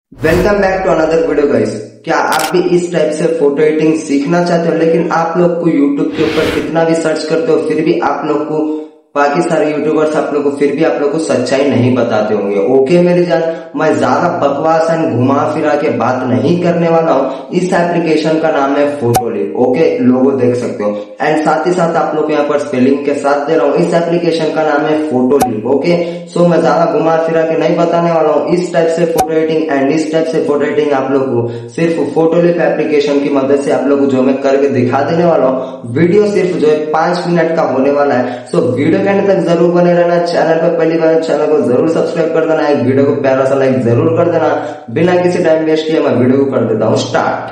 Welcome back to another video guys. क्या आप भी इस टाइप से फोटो एडिटिंग सीखना चाहते हो, लेकिन आप लोग को यूट्यूब के ऊपर कितना भी सर्च करते हो फिर भी आप लोग को बाकी सारे यूट्यूबर्स आप लोग को फिर भी आप लोग को सच्चाई नहीं बताते होंगे। ओके मेरी जान, मैं ज्यादा बकवास एंड घुमा फिरा के बात नहीं करने वाला हूँ। इस एप्लीकेशन का नाम है फोटोलिप। ओके, लोगो देख सकते हो एंड साथ ही साथ आप लोग यहाँ पर स्पेलिंग के साथ दे रहा हूँ। इस एप्लीकेशन का नाम है फोटोलिप। ओके, सो मैं ज्यादा घुमा फिरा के नहीं बताने वाला हूँ। इस टाइप से फोटो एडिटिंग एंड इस टाइप से फोटो एडिटिंग आप लोग को सिर्फ फोटोलिप एप्लीकेशन की मदद से आप लोग को जो मैं करके दिखा देने वाला हूँ। वीडियो सिर्फ जो है 5 मिनट का होने वाला है। सो वीडियो के अंत तक जरूर बने रहना। चैनल पर पहली बार चैनल को जरूर सब्सक्राइब कर देना। एक वीडियो को प्यारा सा लाइक जरूर कर देना। बिना किसी टाइम वेस्ट किए मैं वीडियो को कर देता हूँ स्टार्ट।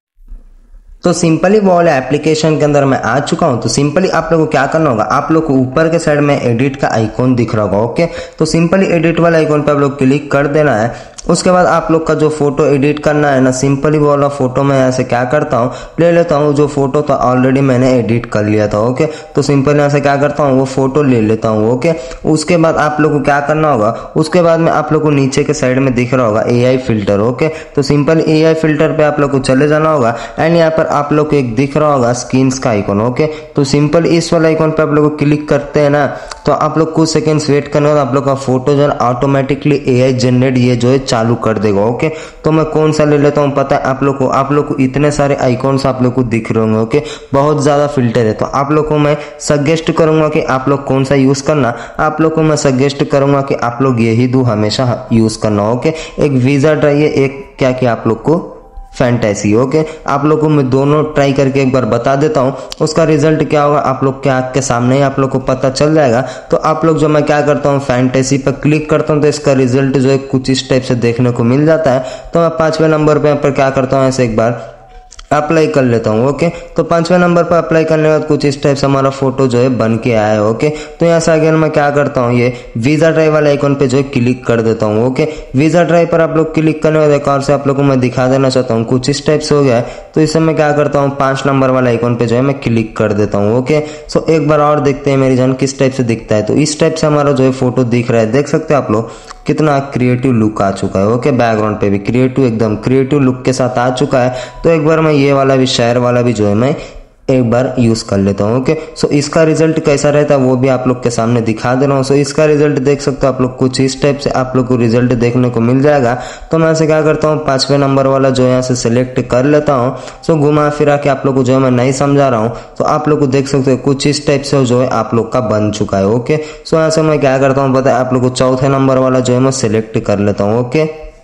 तो सिंपली वो वाले एप्लीकेशन के अंदर मैं आ चुका हूं। तो सिंपली आप लोगों को क्या करना होगा, आप लोग को ऊपर के साइड में एडिट का आइकॉन दिख रहा होगा। ओके, तो सिंपली एडिट वाला आइकॉन पे आप लोग क्लिक कर देना है। उसके बाद आप लोग का जो फोटो एडिट करना है ना, सिंपली वो वाला फोटो मैं यहाँ से क्या करता हूँ, ले लेता हूँ। जो फोटो तो ऑलरेडी मैंने एडिट कर लिया था। ओके, तो सिंपली यहाँ से क्या करता हूँ, वो फोटो ले लेता हूँ। ओके, उसके बाद आप लोग को क्या करना होगा, उसके बाद में आप लोग को नीचे के साइड में दिख रहा होगा AI फिल्टर। ओके, तो सिंपल AI फिल्टर पे आप लोग को चले जाना होगा एंड यहाँ पर आप लोग को एक दिख रहा होगा स्किन्स का आइकॉन। ओके, तो सिंपल इस वाला आइकॉन पे आप लोग को क्लिक करते हैं ना, तो आप लोग कुछ सेकंड्स वेट करने के बाद आप लोग का फोटो जो है ऑटोमेटिकली AI जनरेट ये जो है चालू कर देगा। ओके, तो मैं कौन सा ले लेता हूँ पता है आप लोग को इतने सारे आइकॉन्स आप लोग को दिख रहे होंगे। ओके, बहुत ज्यादा फिल्टर है। तो आप लोग को मैं सजेस्ट करूंगा कि आप लोग कौन सा यूज करना। आप लोग को मैं सजेस्ट करूंगा कि आप लोग यही दो हमेशा यूज करना। ओके, एक विजार्ड है, एक क्या क्या आप लोग को फैंटेसी। ओके, आप लोग को मैं दोनों ट्राई करके एक बार बता देता हूँ। उसका रिजल्ट क्या होगा आप लोग के आंख के सामने ही आप लोग को पता चल जाएगा। तो आप लोग जो मैं क्या करता हूँ, फैंटेसी पर क्लिक करता हूँ तो इसका रिजल्ट जो है कुछ इस टाइप से देखने को मिल जाता है। तो मैं 5वें नंबर पे यहाँ पर क्या करता हूँ, ऐसे एक बार अप्लाई कर लेता हूँ। ओके, तो 5वें नंबर पर अप्लाई करने के बाद कुछ इस टाइप से हमारा फोटो जो है बन के आया है। ओके, तो यहाँ से अगेन मैं क्या करता हूँ, ये वीजा ड्राइव वाले आइकॉन पे जो है क्लिक कर देता हूँ। ओके, वीजा ड्राइव पर आप लोग क्लिक करने के बाद एक और से आप लोग को मैं दिखा देना चाहता हूँ, कुछ इस टाइप से हो गया है। तो इसे मैं क्या करता हूँ, 5 नंबर वाला आइकॉन पे जो है मैं क्लिक कर देता हूँ। ओके, सो एक बार और देखते हैं मेरी जान किस टाइप से दिखता है। तो इस टाइप से हमारा जो है फोटो दिख रहा है, देख सकते हैं आप लोग कितना क्रिएटिव लुक आ चुका है। ओके, बैकग्राउंड पे भी क्रिएटिव एकदम क्रिएटिव लुक के साथ आ चुका है। तो एक बार मैं ये वाला भी शेयर वाला भी जो है मैं एक बार यूज कर लेता हूँ। ओके, सो इसका रिजल्ट कैसा रहता है वो भी आप लोग के सामने दिखा दे रहा हूँ। सो इसका रिजल्ट देख सकते हो आप लोग, कुछ इस टाइप से आप लोग को रिजल्ट देखने को मिल जाएगा। तो मैं ऐसे क्या करता हूँ, 5वें नंबर वाला जो यहाँ से सिलेक्ट कर लेता हूँ। सो घुमा फिरा के आप लोग को जो है मैं नहीं समझा रहा हूँ, तो आप लोग को देख सकते हो कुछ इस टाइप से जो है आप लोग का बन चुका है। ओके, सो यहाँ से मैं क्या करता हूँ पता है आप लोग को, 4थे नंबर वाला जो है मैं सिलेक्ट कर लेता हूँ। ओके,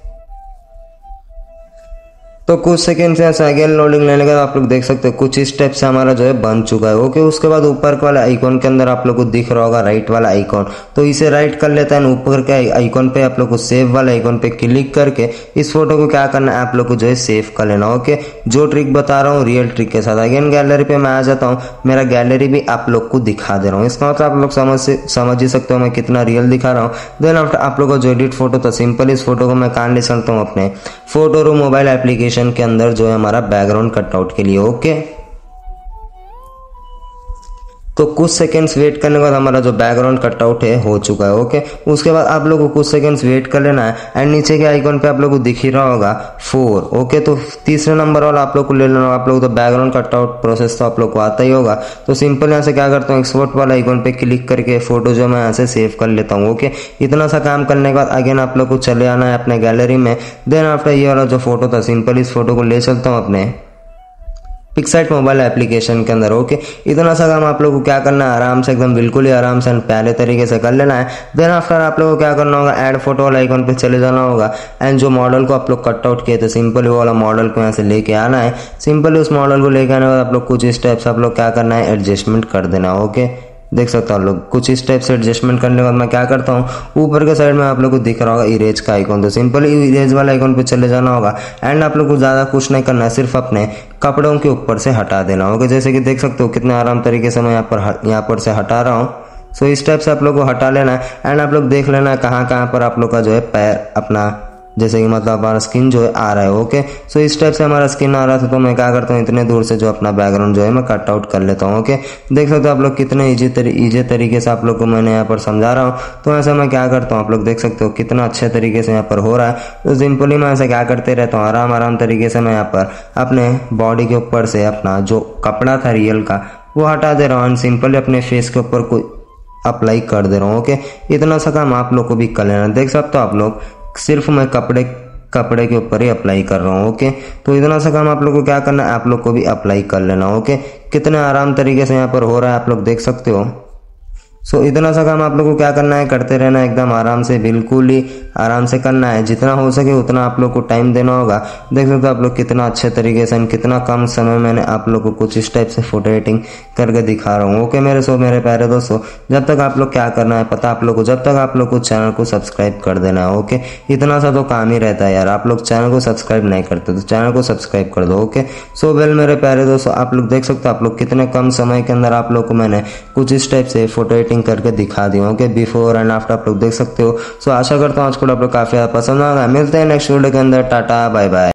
तो कुछ सेकंड से ऐसा अगेन लोडिंग लेने के बाद आप लोग देख सकते हो कुछ इस स्टेप से हमारा जो है बन चुका है। ओके, उसके बाद ऊपर वाला आइकॉन के अंदर आप लोग को दिख रहा होगा राइट वाला आइकॉन, तो इसे राइट कर लेता है। ऊपर के आइकॉन पे आप लोग को सेव वाला आइकॉन पे क्लिक करके इस फोटो को क्या करना है, आप लोग को जो है सेव कर लेना। ओके, जो ट्रिक बता रहा हूँ रियल ट्रिक के साथ अगेन गैलरी पे मैं आ जाता हूँ। मेरा गैलरी भी आप लोग को दिखा दे रहा हूँ। इसका मतलब आप लोग समझ ही सकते हो मैं कितना रियल दिखा रहा हूँ। देन आफ्टर आप लोग को जो एडिट फोटो था, सिंपल इस फोटो को मैं कहाँ ले सकता हूँ, अपने फोटो रो मोबाइल एप्लीकेशन के अंदर जो है हमारा बैकग्राउंड कटआउट के लिए। ओके, तो कुछ सेकंड्स वेट करने के बाद हमारा जो बैकग्राउंड कटआउट है हो चुका है। ओके, उसके बाद आप लोगों को कुछ सेकंड्स वेट कर लेना है एंड नीचे के आइकॉन पे आप लोगों को दिख ही रहा होगा 4। ओके, तो 3रे नंबर वाला आप लोग को ले लेना होगा। आप लोग तो बैकग्राउंड कटआउट प्रोसेस तो आप लोग को आता ही होगा। तो सिंपल यहाँ से क्या करता हूँ, एक्सपोर्ट वाला आइकॉन पे क्लिक करके फोटो जो मैं यहाँ से सेव कर लेता हूँ। ओके, इतना सा काम करने के बाद अगेन आप लोग को चले आना है अपने गैलरी में। देन आफ्टर ये वाला जो फोटो था, सिंपल इस फोटो को ले चलता हूँ अपने पिक्साइट मोबाइल एप्लीकेशन के अंदर। ओके, इतना सा काम आप लोग को क्या करना है, आराम से एकदम बिल्कुल ही आराम से प्यारे तरीके से कर लेना है। देन आफ्टर आप लोग को क्या करना होगा, ऐड फोटो वाला आइकॉन पे चले जाना होगा एंड जो मॉडल को आप लोग कट आउट किए थे, सिंपल वो वाला मॉडल को यहाँ से लेके आना है। सिंपल उस मॉडल को लेके आने के बाद आप लोग कुछ इस टाइप से आप लोग क्या करना है, एडजस्टमेंट कर देना। ओके, देख सकते हो आप लोग कुछ इस टाइप से एडजस्टमेंट करने के बाद मैं क्या करता हूँ, ऊपर के साइड में आप लोग को दिख रहा होगा इरेज का आइकॉन, तो सिंपल इरेज वाला आइकॉन पे चले जाना होगा एंड आप लोग को ज़्यादा कुछ नहीं करना है, सिर्फ अपने कपड़ों के ऊपर से हटा देना होगा। जैसे कि देख सकते हो कितने आराम तरीके से मैं यहाँ पर से हटा रहा हूँ। सो इस टाइप से आप लोग को हटा लेना है एंड आप लोग देख लेना है कहाँ कहाँ पर आप लोग का जो है पैर अपना जैसे कि मतलब हमारा स्किन जो है आ रहा है। ओके, सो इस टाइप से हमारा स्किन आ रहा था, तो मैं क्या करता हूँ इतने दूर से जो अपना बैकग्राउंड जो है मैं कट आउट कर लेता हूँ। ओके, देख सकते हो आप लोग कितने ईजी तरीके से आप लोग को मैंने यहाँ पर समझा रहा हूँ। तो ऐसे मैं क्या करता हूँ, आप लोग देख सकते हो कितना अच्छे तरीके से यहाँ पर हो रहा है। तो सिंपली मैं ऐसे क्या करते रहता हूँ, आराम तरीके से मैं यहाँ पर अपने बॉडी के ऊपर से अपना जो कपड़ा था रियल का वो हटा दे रहा हूँ, सिंपली अपने फेस के ऊपर कोई अप्लाई कर दे रहा हूँ। ओके, इतना सा काम आप लोग को भी कर लेना। देख सकते हो आप लोग सिर्फ मैं कपड़े के ऊपर ही अप्लाई कर रहा हूँ। ओके, तो इतना सा काम आप लोग को क्या करना है, आप लोग को भी अप्लाई कर लेना। ओके, कितने आराम तरीके से यहाँ पर हो रहा है आप लोग देख सकते हो। सो इतना सा काम आप लोग को क्या करना है, करते रहना है एकदम आराम से, बिल्कुल ही आराम से करना है। जितना हो सके उतना आप लोग को टाइम देना होगा। देख सकते हो आप लोग कितना अच्छे तरीके से कितना कम समय मैंने आप लोग को कुछ इस टाइप से फोटो एडिटिंग करके दिखा रहा हूँ। ओके मेरे प्यारे दोस्तों, जब तक आप लोग क्या करना है पता आप लोग को, जब तक आप लोग को चैनल को सब्सक्राइब कर देना है। ओके, इतना सा तो काम ही रहता है यार, आप लोग चैनल को सब्सक्राइब नहीं करते तो चैनल को सब्सक्राइब कर दो। ओके, सो वेल मेरे प्यारे दोस्तों, आप लोग देख सकते हो आप लोग कितने कम समय के अंदर आप लोग को मैंने कुछ इस टाइप से फोटो एडिटिंग करके दिखा दी। ओके, बिफोर एंड आफ्टर आप लोग देख सकते हो। सो आशा करता हूँ आज को आप लोग काफी पसंद आएगा। मिलते हैं नेक्स्ट वीडियो के अंदर, टाटा बाय बाय।